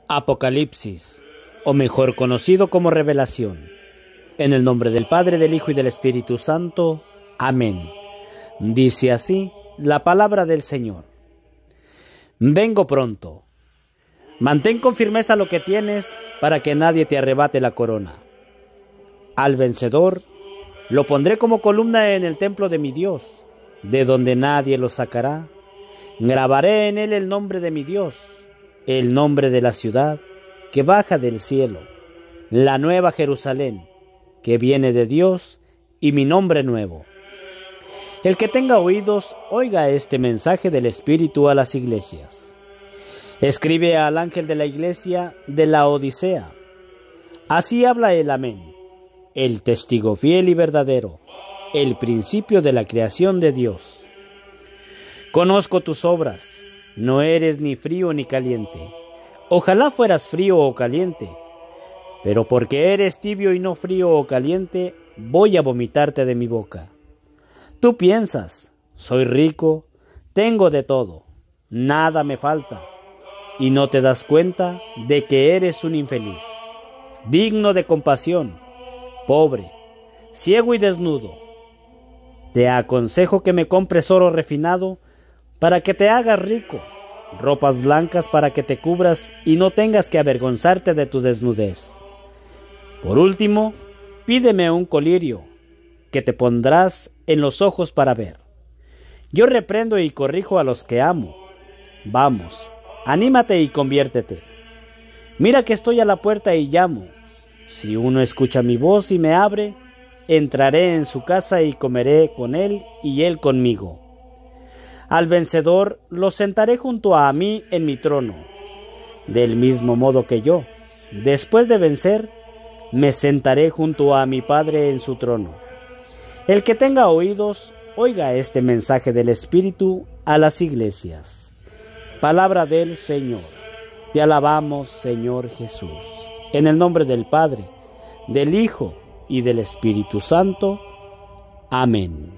Apocalipsis, o mejor conocido como Revelación. En el nombre del Padre, del Hijo y del Espíritu Santo. Amén. Dice así la palabra del Señor. Vengo pronto. Mantén con firmeza lo que tienes para que nadie te arrebate la corona. Al vencedor lo pondré como columna en el templo de mi Dios, de donde nadie lo sacará. Grabaré en él el nombre de mi Dios, el nombre de la ciudad que baja del cielo, la nueva Jerusalén, que viene de Dios, y mi nombre nuevo. El que tenga oídos, oiga este mensaje del Espíritu a las iglesias. Escribe al ángel de la iglesia de la Odisea. Así habla el Amén, el testigo fiel y verdadero, el principio de la creación de Dios. Conozco tus obras, no eres ni frío ni caliente. Ojalá fueras frío o caliente, pero porque eres tibio y no frío o caliente, voy a vomitarte de mi boca. Tú piensas, soy rico, tengo de todo, nada me falta, y no te das cuenta de que eres un infeliz, digno de compasión, pobre, ciego y desnudo. Te aconsejo que me compres oro refinado para que te hagas rico, ropas blancas para que te cubras y no tengas que avergonzarte de tu desnudez. Por último, pídeme un colirio que te pondrás en los ojos para ver. Yo reprendo y corrijo a los que amo. Vamos, anímate y conviértete. Mira que estoy a la puerta y llamo. Si uno escucha mi voz y me abre, entraré en su casa y comeré con él y él conmigo. Al vencedor lo sentaré junto a mí en mi trono, del mismo modo que yo, después de vencer, me sentaré junto a mi Padre en su trono. El que tenga oídos, oiga este mensaje del Espíritu a las iglesias. Palabra del Señor. Te alabamos, Señor Jesús. En el nombre del Padre, del Hijo y del Espíritu Santo. Amén.